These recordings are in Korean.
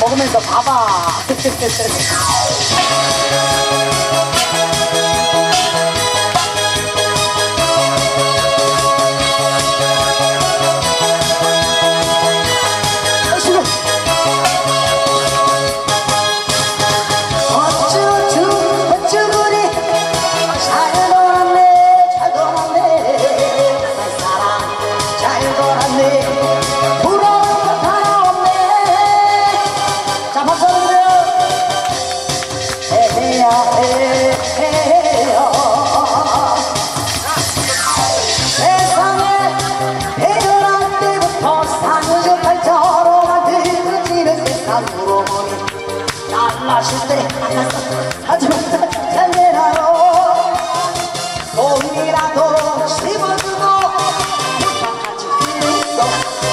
먹으면서 봐봐. 마실 때 하지만 잘 내놔요. 돈이라도 씹어주고 부탁하지 그랬어.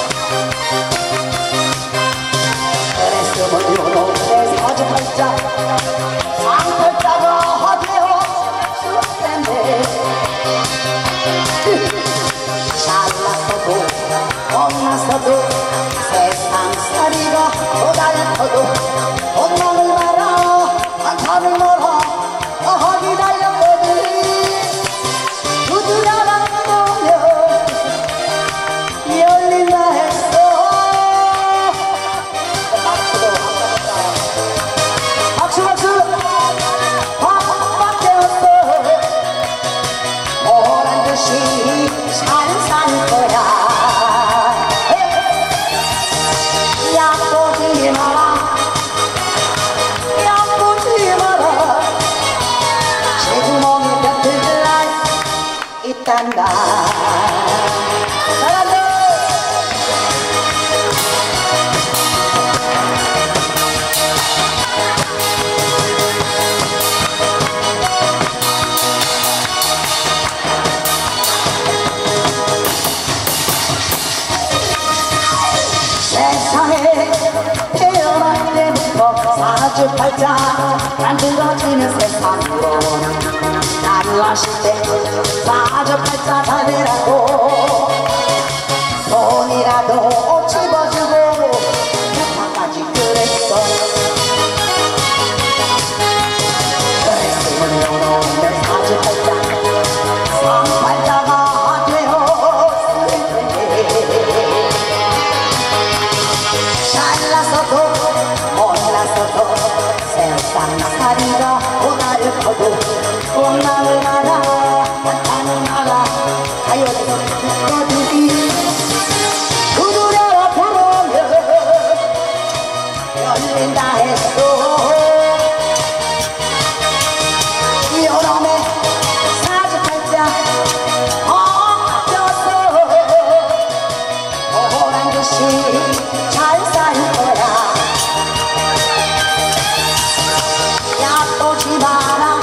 그랬으면 요놈의 사주팔자 상팔자가 되었을 텐데 잘났어도 못났어도 세상살이가 고달퍼도 엄마를 말아 한탄을 말아 어하기 달렸거든. 두드려만 보면 열린다 했어. 박수 박수 밖에 없어. 뭐란 듯이 살 거야. 약속이 마라 있단다. 잘한다. 세상에 태어날 때부터 사주팔자 만들어지는 세상으로 나를 아실 때 사주팔자 다내라고 돈이라도 집어주고 부탁까지 그랬어. 그랬으면 요놈의 사주팔자 상팔자가 되었을 텐데 잘났어도 못났어도 세상살이가 고달퍼도 엄마를 알아 한탄을 알아 하여튼 거두기 두드려 보면 열린다 했어. 이놈의 사주팔자 엉켰어. 오란 듯이 잘 살 거야. 얕보지 마라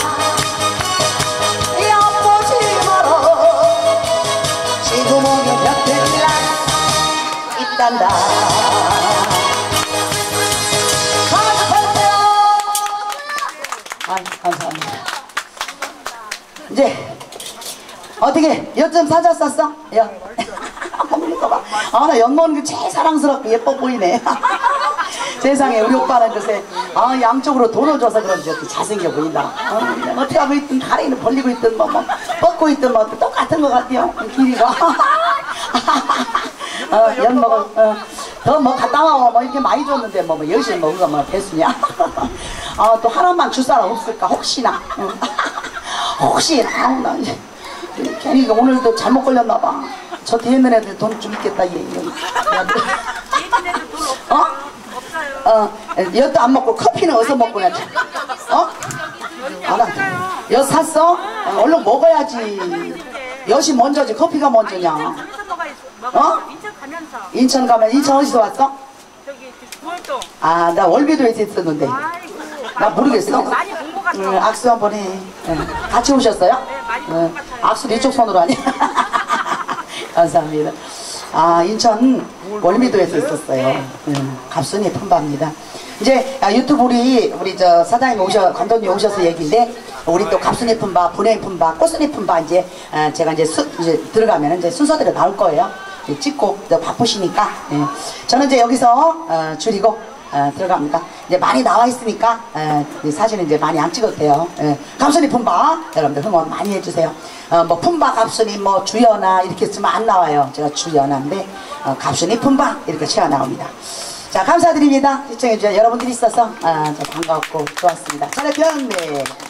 얕보지 마라. 지금 오면 곁들라 있단다. 감사합니다. 이제 어떻게 엿 좀 사줬었어? 엿. 먹는 거 봐. 아, 나 엿 먹는 게 제일 사랑스럽고 예뻐 보이네. 세상에 우리 오빠는 글쎄 양쪽으로 돈을 줘서 그런지 이렇게 잘생겨 보인다. 어떻게 하고 있든 다리는 벌리고 있든 뭐 뻗고 있든 뭐 똑같은 것 같아요. 길이가. 엿 먹어. 더 뭐 갔다 와 뭐 이렇게 많이 줬는데 뭐 열심히 먹은 거 뭐 배수냐. 또 하나만 줄 사람 없을까 혹시나. 혹시나. 나 괜히 오늘도 잘못 걸렸나 봐. 저 뒤에 있는 애들 돈 좀 있겠다 얘. 엿도 안 먹고 커피는 어디서 먹고 나지? 엿 샀어? 얼른 먹어야지. 엿이 먼저지 커피가 먼저냐? 인천 가면 인천 어디서 왔어? 저기 구월동. 아, 나 월비도에서 있었는데. 나 모르겠어. 많이 본 것 같아. 악수 한번 해. 같이 오셨어요? 네, 많이 본 것 같아요. 악수를 이쪽 손으로 하니? 감사합니다. 인천 월미도에서 있었어요. 갑순이 품바입니다. 이제 유튜브 우리 저 사장님 감독님 오셔서 얘기인데 우리 또 갑순이 품바, 분해인 품바, 꽃순이 품바 이제 제가 이제 들어가면 이제 순서대로 나올 거예요. 찍고 바쁘시니까 저는 이제 여기서 줄이고 들어갑니다. 이제 많이 나와 있으니까 이 사진은 이제 많이 안 찍어도 돼요. 갑순이 품바 여러분들 응원 많이 해주세요. 뭐 품바 갑순이 뭐 주연아 이렇게 쓰면 안 나와요. 제가 주연아인데 갑순이 품바 이렇게 치어 나옵니다. 자 감사드립니다. 시청해주셔서 여러분들이 있어서 저 반가웠고 좋았습니다. 차례 변 네.